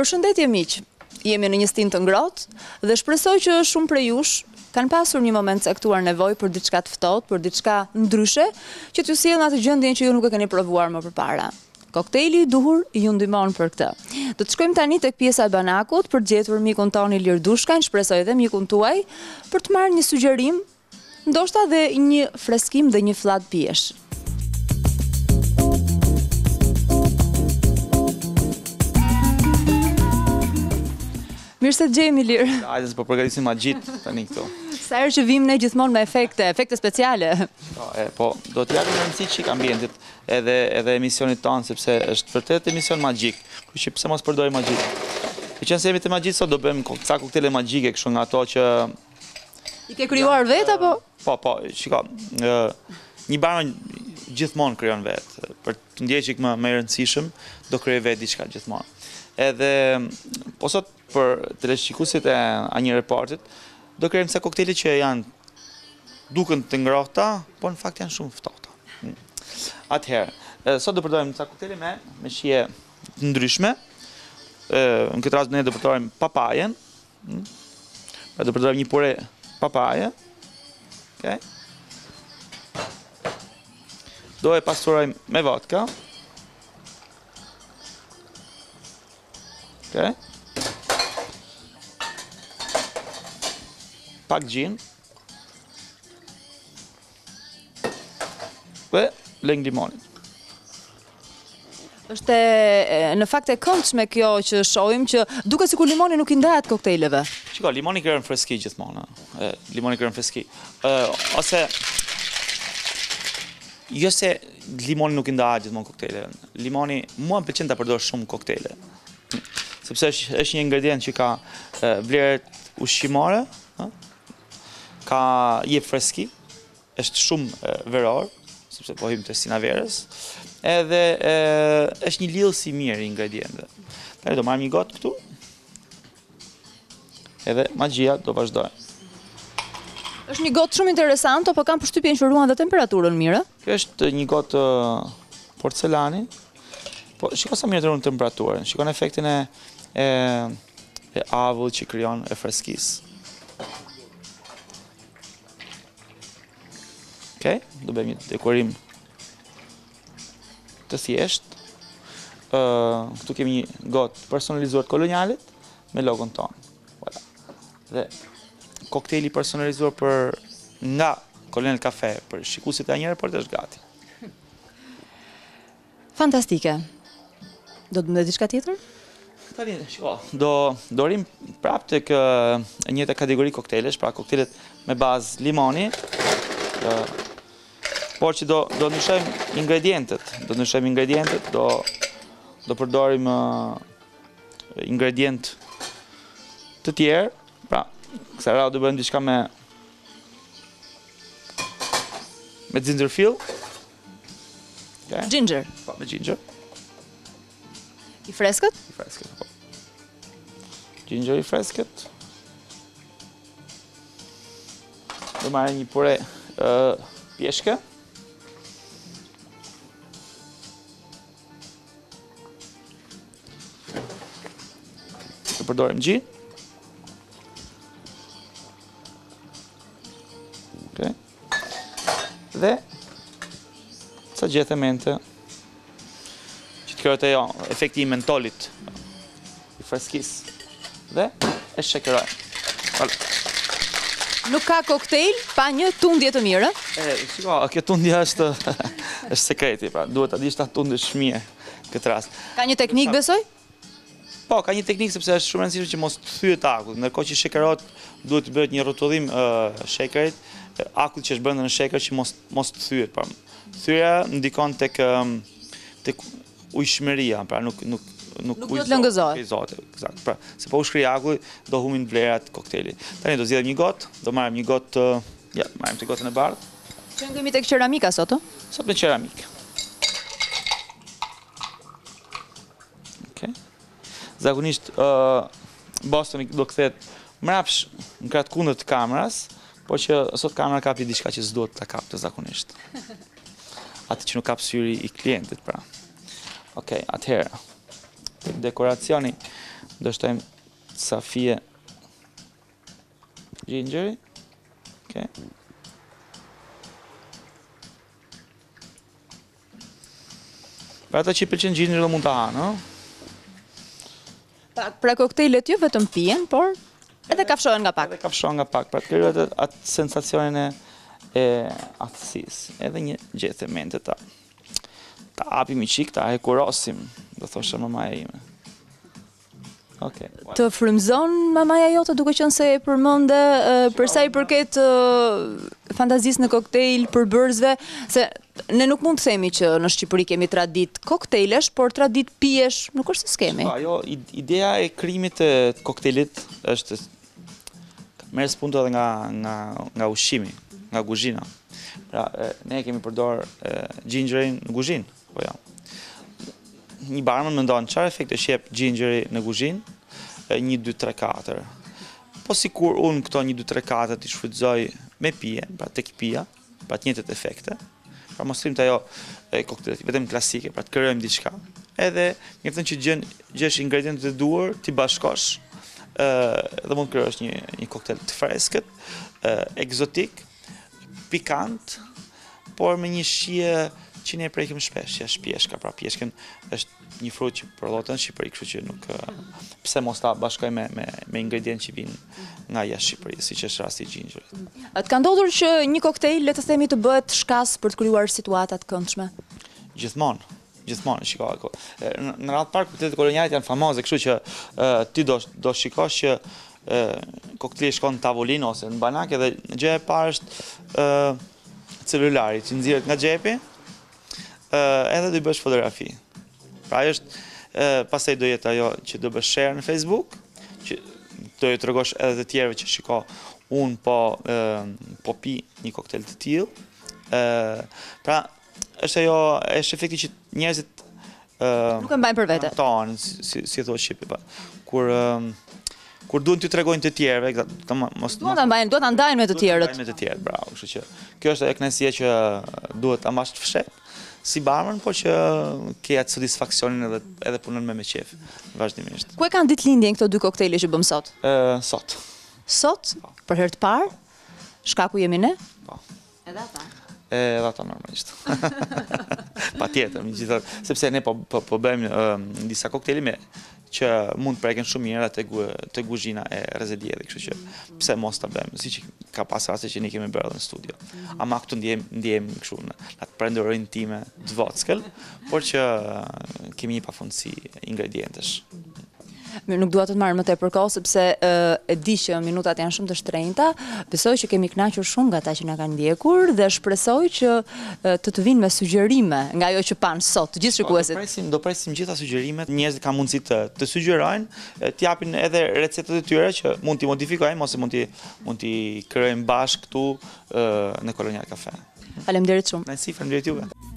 Përshëndetje miq, jemi në një stin të ngrohtë dhe shpresoj që shumë prej jush kanë pasur një moment caktuar nevojë për diçka të ftohtë, për diçka ndryshe, që t'ju sjellë në atë gjendjen që ju nuk e keni provuar më përpara. Koktejli i duhur ju ndihmon për këtë. Do të shkojmë tani tek pjesa e banakut për të gjetur mikun ton Ilir Dushkajn, shpresoj edhe mikun tuaj, për të marrë një sugjerim, ndoshta dhe një freskim dhe një fllap pjesh. Mirë se të gjejmë, Ilir. Hajde se po përgatisim magjit tani këtu. Sa herë që vim ne gjithmonë me efekte speciale. Po, do të japim rëndësi çik ambientit edhe emisionit tonë, sepse është vërtet emision magjik. Kështu që pse mos përdorim magjik. Me qenë se jemi te magjit sot do bëjmë ca koktele magjike, kështu nga ato që I ke krijuar vetë apo? Po, shiko. Një barman gjithmonë krijon vetë. Për të ndjekur çik më i rëndësishëm, do krijoj vetë diçka gjithmonë. Edhe po sot për teleshikuesit e një reportit, do krijojmë sa koktele që duken të ngrohta, po në fakt janë shumë ftohta. Atëherë, sot do përdorim ca koktele me shije të ndryshme. Në këtë rast ne do përdorim papajen. Do përdorim një pure papaje. Okay. Do e pasturojmë me vodka. Okay. Pak gjin. Dhe lëng limonit. Është në fakt e këndshme kjo që shohim që duket sikur limoni nuk I ndahet kokteleve. Shiko, limoni krijon freski gjithmonë. Limoni krijon freski. Ose jo se limoni nuk I ndahet gjithmonë kokteleve. Limoni mua më pëlqen ta përdor shumë koktele. Sepse është një ingredient që ka vlerë ushqimore, ka jep freski, është shumë veror, sepse po hym te sinaverës, edhe është një lidhës I mirë I ingredientëve. Tani do marrim një gotë këtu. Edhe magjia do vazhdoj. Është një gotë shumë interesante, po kam përshtypjen që ruan dhe temperaturën mirë. Kjo është një gotë porcelani. Po shiko sa mirë të ruan temperaturën. Shikon efektin e avull që krijon e freskisë. Okay, do bëjmë një dekorim të thjeshtë. Këtu kemi një gotë personalizuar kolonialit me logon tonë. Voilà. Dhe koktejli personalizuar nga Kolonial Cafe për shikuesit e një report është gati. Fantastike. Do të më diçka tjetër? Tani, shiko, do rim prapë tek e njëjta kategori koktelesh, pra koktelet me bazë limoni. Por që do ndryshojmë ingredientet, do përdorim ingredient të tjerë, pra, kësaj radhe do bëjmë diçka me xinxerfill. Okay. Ginger. Po, me ginger. I freskët? I freskët, po. Ginger I freskët. Do marrim një pure pjeshke. Do përdorim gjin. Okay. Dhe ca gjethe që të krijojë efekti I mentolit I freskisë. Dhe e shekerojmë. Voilà. Nuk ka koktejl pa një tundje të mirë. Shiko, kjo tundja është sekreti, pra duhet ta dish ta tundesh mirë këtë rast. Ka një teknik besoj? Po, ka një teknik sepse është shumë e rëndësishme që mos të thyet akulli. Ndërkohë që shekerohet, duhet të bëhet një rrotullim shekerit, akulli që është brenda në sheker që mos të thyet, pra. Thyerja ndikon tek ujshmëria, pra nuk do të lëngëzohet. Eksakt. Pra, se po u shkri akulli, do humbin vlerat kokteli. Tani do zgjedhim një gotë, do marrim një gotë, marrim të gotën e bardhë. Qëndrojmë tek qeramika sot, Sot me qeramik. Okay. Zakonisht Bostoni do kthehet mrapsh në krah të kundërt të kamerës, por që sot kamera kapi diçka që s'duhet ta kapte zakonisht. Atë që nuk kap syri I klientit, pra. Okej, atëherë. Dekoracioni Do shtojmë sa fije gingeri. Okay. Për ata që i pëlqen gingeri do mund ta hanë, Pra koktejlet ju vetëm pijen, por edhe kafshohen nga pak. Edhe kafshohen nga pak, pra të krijojë atë sensacionin e aftësisë. Edhe një gjë themente ta hapim i qik, ta hekurosim, do thoshe mamaja ime. Okay. Të frymëzon mamaja jote duke qenë se e përmende për sa i përket fantazisë në koktejl, përbërësve, se ne nuk mund të themi që në Shqipëri kemi tradit koktejlesh, por tradit pijesh, nuk është se s'kemi. Jo, ideja e krijimit të koktejlit është merr spunto edhe nga ushqimi, nga kuzhina. Pra, ne kemi përdor gingerin në kuzhinë, po jo. Një barman mendon çfarë efekti shjep gingeri në kuzhinë? 1, 2, 3, 4. Po sikur unë këto 1, 2, 3, 4 t'i shfrytëzoj me pije, pra tek pija, pra të njëjtat efekte. Pra mos thim të ajo koktejlet vetëm klasike, pra të krijojmë diçka. Edhe mjafton që gjesh ingredientet e duhur, ti bashkosh, dhe mund të krijosh një koktejl të freskët, egzotik, pikant, por me një shije që ne prekim shpesh, që është pjeshka, pra pjeshkën është një frut që prodhohet në Shqipëri, kështu që nuk pse mos ta bashkoj me ingredient që vinë nga jashtë Shqipërisë, siç është rasti i gingerit. Të ka ndodhur që një koktejl, le të themi, të bëhet shkas për të krijuar situata të këndshme? Gjithmonë, shiko. Në radhë parë koktejlet koloniale janë famoze, kështu që ti do shikosh që koktejli shkon në tavolinë ose në banak, edhe gjëja e parë është celulari që nxirret nga xhepi, edhe do i bësh fotografi. Pra është, pastaj do jetë ajo që do bësh share në Facebook, që do i tregosh edhe të tjerëve që shiko, unë po pi një koktejl të tillë. Pra është efekti që njerëzit nuk e mbajnë për vete. Tonë, si thua shqipi, kur duhen t'ju tregojnë të tjerëve, duhet ta ndajnë me të tjerët. Bravo, kështu që kjo është ajo kënaqësia që duhet ta mbash të fshet si barman, por që ke atë satisfaksionin edhe punon me qejf vazhdimisht. Ku e kanë ditëlindjen këto dy koktejle që bëm sot? Sot. Sot? Për herë të parë? Shkaku jemi ne? Po. Edhe ata? Edhe ata normalisht. Patjetër, megjithatë, sepse ne po bëjmë disa koktejle që mund të preken shumë mirë te kuzhina e Rezedijevit, kështu që pse mos ta bëjmë, siç ka pas raste që ne kemi bërë në studio. Ama këtu ndjejmë kështu në atë prendorin time të vogël, por që kemi një pafundësi ingredientesh. Nuk dua të të marrë më tepër kohë sepse e di që minutat janë shumë të shtrenjta. Besoj që kemi kënaqur shumë nga ata që na kanë ndjekur dhe shpresoj që të vinë me sugjerime nga ajo që pan sot, të gjithë shikuesit. Do presim gjitha sugjerimet. Njerëzit kanë mundësi të sugjerojnë, t'japin edhe recetat e tyre që mund t'i modifikojmë ose mund t'i krijojmë bashkë këtu në Kolonial Cafe. Faleminderit shumë. Faleminderit juve.